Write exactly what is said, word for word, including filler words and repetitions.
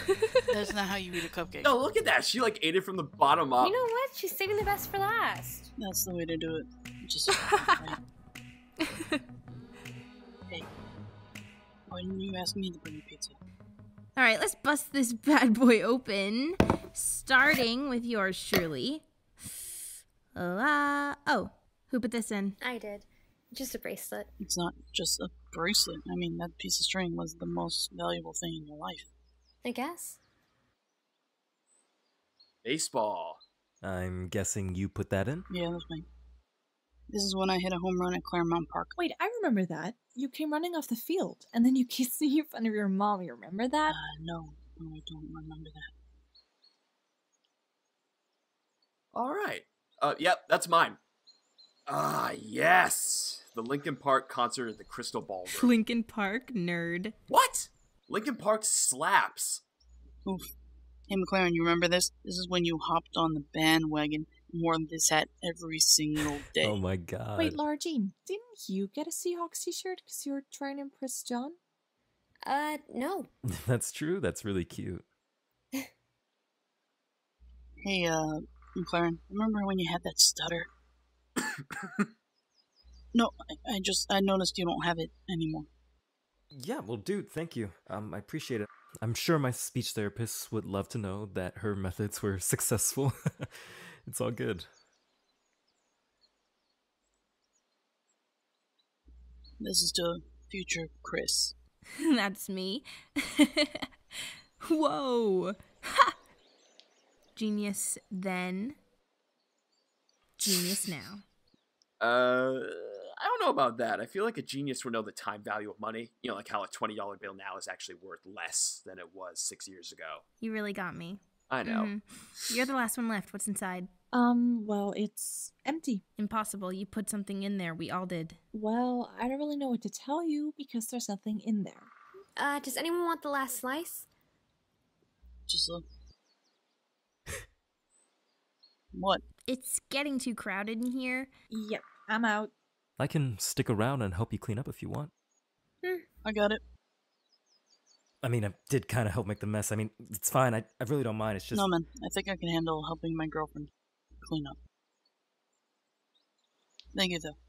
That's not how you eat a cupcake. No, look at that. She like ate it from the bottom up. You know what? She's saving the best for last. That's the way to do it. Just hey, why didn't you ask me to bring you pizza? All right, let's bust this bad boy open. Starting with yours, Shirley. La. Oh, who put this in? I did. Just a bracelet. It's not just a bracelet. I mean, that piece of string was the most valuable thing in your life. I guess. Baseball. I'm guessing you put that in? Yeah, that's me. This is when I hit a home run at Claremont Park. Wait, I remember that. You came running off the field, and then you kissed me in front of your mom. You remember that? Uh, no. No, I don't remember that. All right. Uh, yep, that's mine. Ah, yes. The Linkin Park concert at the Crystal Ballroom. Linkin Park, nerd. What? Linkin Park slaps. Oof. Hey, McLaren, you remember this? This is when you hopped on the bandwagon and wore this hat every single day. Oh my god. Wait, Lara Jean, didn't you get a Seahawks t-shirt because you were trying to impress John? Uh, no. That's true. That's really cute. Hey, uh, McLaren, remember when you had that stutter? No, I, I just, I noticed you don't have it anymore. Yeah, well, dude, thank you. Um, I appreciate it. I'm sure my speech therapist would love to know that her methods were successful. It's all good. This is to future Chris. That's me. Whoa. Ha! Genius then. Genius now. Uh, I don't know about that. I feel like a genius would know the time value of money. You know, like how a twenty dollar bill now is actually worth less than it was six years ago. You really got me. I know. Mm-hmm. You're the last one left. What's inside? Um, well, it's empty. Impossible. You put something in there. We all did. Well, I don't really know what to tell you because there's nothing in there. Uh, does anyone want the last slice? Just look. What? It's getting too crowded in here. Yep, I'm out. I can stick around and help you clean up if you want. Hmm, I got it. I mean, I did kind of help make the mess. I mean, it's fine. I, I really don't mind. It's just... No, man. I think I can handle helping my girlfriend clean up. Thank you, though.